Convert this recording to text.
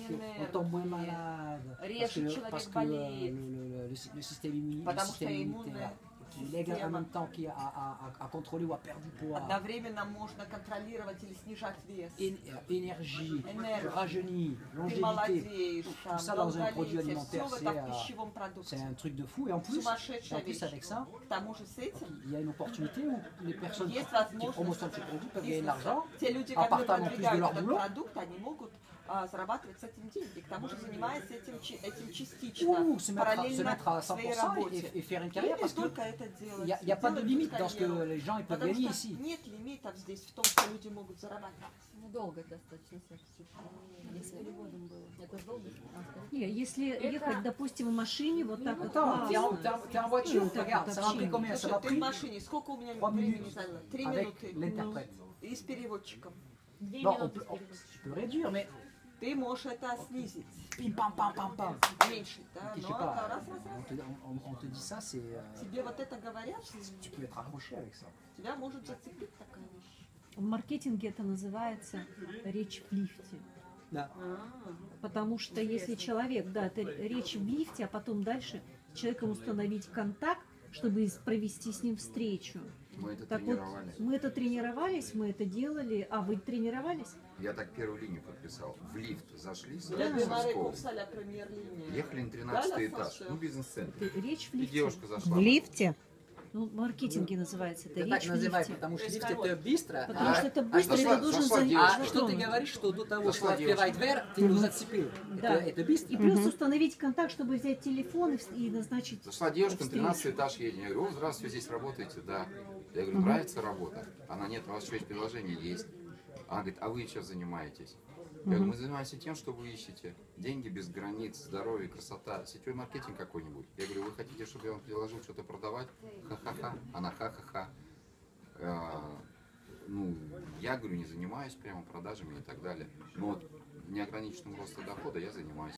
on tombe moins malade, parce que le système immunitaire lègue en même temps qui a contrôlé ou a perdu poids. Одновременно можно контролировать или снижать вес. Énergie, rajeunir, Ты longévité, молодеешь, tout ça dans un produit долголетие, alimentaire, все в этом пищевом продукте. c'est un truc de fou. Et en plus Сумасшедшая вещь. avec ça, К тому же с этим il y a une opportunité où les personnes есть qui promotent возможность ce produit peuvent gagner de l'argent те люди, en которые partant en plus de продвигают leur этот boulot. продукт, они могут зарабатывать с этим деньги. К тому же занимаясь этим частично, Ou se параллельно mettre à своей 100% работе. et faire une И carrière не parce que только это делать. il n'y a pas de limite dans ce que les gens ils peuvent Потому gagner что ici. нет лимитов здесь в том, что люди могут зарабатывать. Долго достаточно сердце. Если годом было. Это долго? Не, если ехать, допустим, в машине, вот так вот. Attends, t'es en voiture, regarde, ça m'a pris combien? Ça m'a Слушай, ты в pris машине, сколько у меня 3 времени minutes заняло? 3 avec минуты. l'interprète. И с переводчиком. Bon, tu peux réduire, mais Ты можешь это снизить, pim pam pam pam pam. уменьшить, да? Je sais Но pas, это раз. on te dit ça, c'est Тебе вот это говорят, tu peux être accroché avec ça. тебя может зацепить такая вещь. В маркетинге это называется речь в лифте. Да. Потому что если человек, да, это речь в лифте, а потом дальше с человеком установить контакт, чтобы провести с ним встречу. Мы это Так вот, тренировались. мы это тренировались, мы это делали. А вы тренировались? Я так первую линию подписал. В лифт зашли с Я démarré Московской. pour ça la première ligne. Ехали на 13 Да, этаж. да, Ну, бизнес-центр. Это речь в И лифте. девушка зашла. В лифте? Ну, в маркетинге называется это Это так речь в называют, лифте. потому что лифт это быстро. Потому что это быстро, зашла- ты должен зашла занять. девушка. А что ты говоришь, что до того, что Зашла открывает дверь, ты его зацепил. Да. Это быстро. И плюс установить контакт, чтобы взять телефон и назначить. Зашла девушка на встречу. 13 этаж едет. Я говорю: о, здравствуйте, здесь работаете? Да. Я говорю: нравится работа? Она: нет, у вас еще есть предложение, есть. Она говорит: а вы чем занимаетесь? Я говорю: мы занимаемся тем, что вы ищете. Деньги без границ, здоровье, красота, сетевой маркетинг какой-нибудь. Я говорю: вы хотите, чтобы я вам предложил что-то продавать? Ха-ха-ха. Она: ха-ха-ха. Ну, я говорю, не занимаюсь прямо продажами и так далее. Но вот неограниченным ростом дохода я занимаюсь.